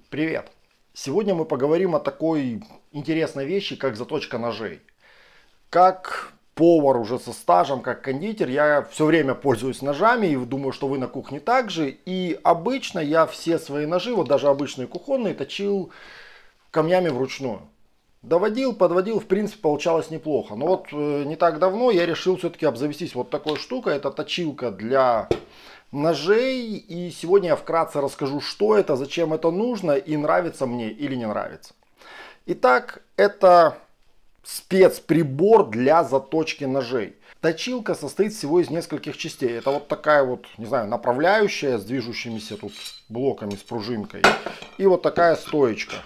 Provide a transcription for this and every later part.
Привет! Сегодня мы поговорим о такой интересной вещи, как заточка ножей. Как повар уже со стажем, как кондитер, я все время пользуюсь ножами и думаю, что вы на кухне также. И обычно я все свои ножи, вот даже обычные кухонные, точил камнями вручную. Доводил, подводил, в принципе, получалось неплохо. Но вот не так давно я решил все-таки обзавестись вот такой штукой. Это точилка для ножей. И сегодня я вкратце расскажу, что это, зачем это нужно и нравится мне или не нравится. Итак, это спецприбор для заточки ножей. Точилка состоит всего из нескольких частей. Это вот такая вот, не знаю, направляющая с движущимися тут блоками, с пружинкой. И вот такая стоечка.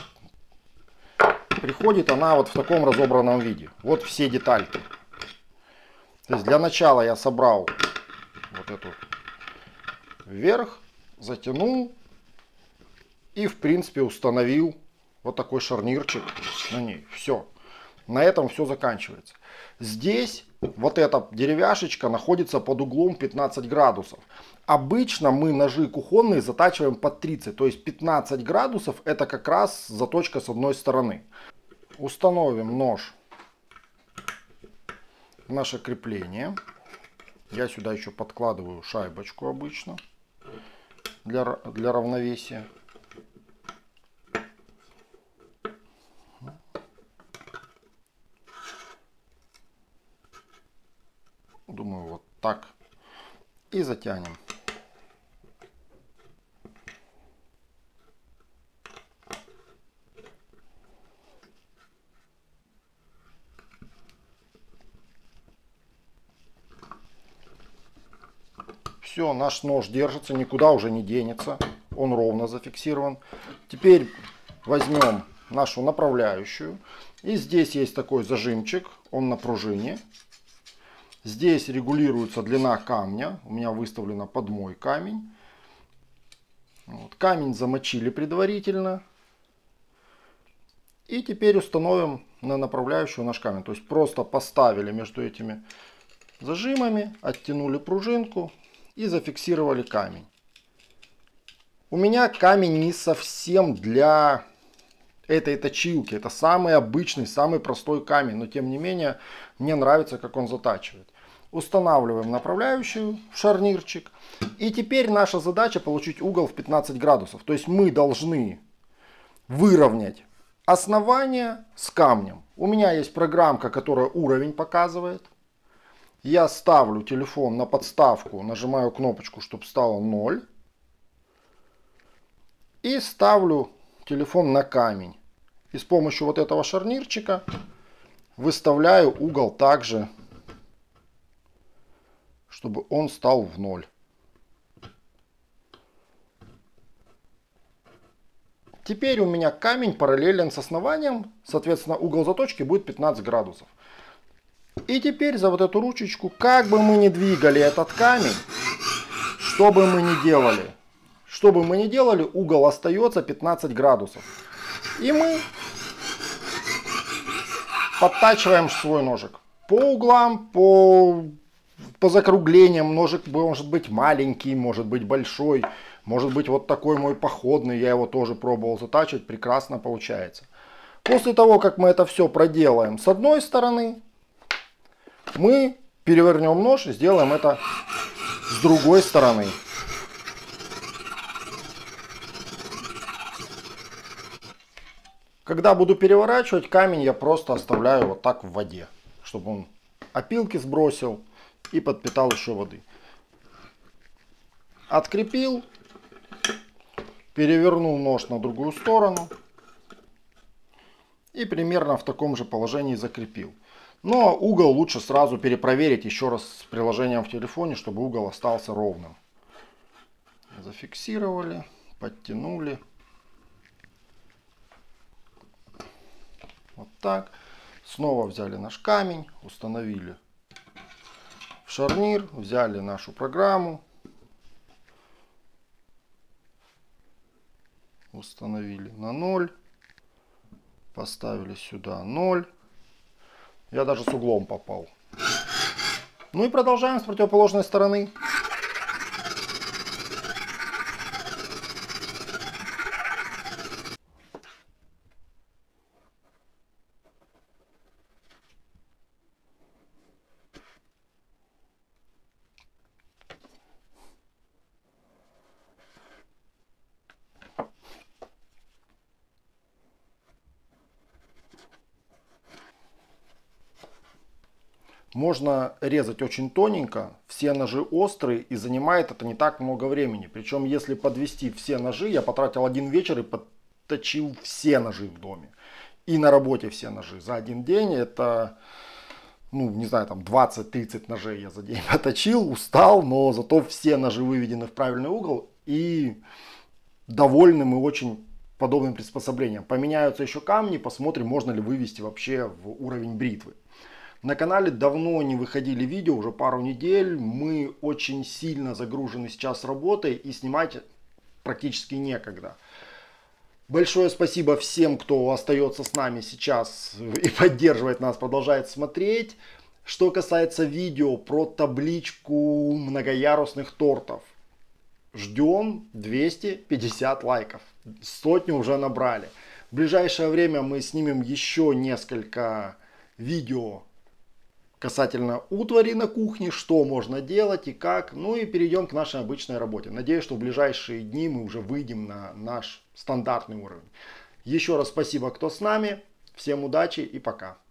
Приходит она вот в таком разобранном виде. Вот все детальки. То есть для начала я собрал вот эту вверх, затянул и в принципе установил вот такой шарнирчик на ней. Все. На этом все заканчивается. Здесь вот эта деревяшечка находится под углом 15 градусов. Обычно мы ножи кухонные затачиваем под 30. То есть 15 градусов это как раз заточка с одной стороны. Установим нож в наше крепление. Я сюда еще подкладываю шайбочку обычно для равновесия. Думаю, вот так. И затянем. Все, наш нож держится, никуда уже не денется. Он ровно зафиксирован. Теперь возьмем нашу направляющую. И здесь есть такой зажимчик. Он на пружине. Здесь регулируется длина камня. У меня выставлена под мой камень. Вот. Камень замочили предварительно. И теперь установим на направляющую наш камень. То есть просто поставили между этими зажимами, оттянули пружинку и зафиксировали камень. У меня камень не совсем для этой точилки. Это самый обычный, самый простой камень. Но тем не менее, мне нравится, как он затачивает. Устанавливаем направляющую в шарнирчик. И теперь наша задача получить угол в 15 градусов. То есть мы должны выровнять основание с камнем. У меня есть программка, которая уровень показывает. Я ставлю телефон на подставку, нажимаю кнопочку, чтобы стало 0. И ставлю телефон на камень. И с помощью вот этого шарнирчика выставляю угол также, чтобы он стал в 0. Теперь у меня камень параллелен с основанием, соответственно угол заточки будет 15 градусов. И теперь за вот эту ручечку, как бы мы ни двигали этот камень, что бы мы ни делали, угол остается 15 градусов. И мы подтачиваем свой ножик. По углам, по закруглениям. Ножик может быть маленький, может быть большой. Может быть вот такой мой походный. Я его тоже пробовал затачивать. Прекрасно получается. После того, как мы это все проделаем с одной стороны, мы перевернем нож и сделаем это с другой стороны. Когда буду переворачивать, камень я просто оставляю вот так в воде, чтобы он опилки сбросил и подпитал еще воды. Открепил, перевернул нож на другую сторону и примерно в таком же положении закрепил. Но угол лучше сразу перепроверить еще раз с приложением в телефоне, чтобы угол остался ровным. Зафиксировали, подтянули. Вот так. Снова взяли наш камень, установили в шарнир, взяли нашу программу, установили на 0, поставили сюда 0. Я даже с углом попал. Ну и продолжаем с противоположной стороны. Можно резать очень тоненько, все ножи острые, и занимает это не так много времени. Причем, если подвести все ножи, я потратил один вечер и подточил все ножи в доме. И на работе все ножи. За один день это, ну, не знаю, там 20-30 ножей я за день поточил, устал, но зато все ножи выведены в правильный угол и довольны мы очень подобным приспособлением. Поменяются еще камни, посмотрим, можно ли вывести вообще в уровень бритвы. На канале давно не выходили видео, уже пару недель. Мы очень сильно загружены сейчас работой и снимать практически некогда. Большое спасибо всем, кто остается с нами сейчас и поддерживает нас, продолжает смотреть. Что касается видео про табличку многоярусных тортов. Ждем 250 лайков. 100 уже набрали. В ближайшее время мы снимем еще несколько видео касательно утвари на кухне, что можно делать и как. Ну и перейдем к нашей обычной работе. Надеюсь, что в ближайшие дни мы уже выйдем на наш стандартный уровень. Еще раз спасибо, кто с нами. Всем удачи и пока.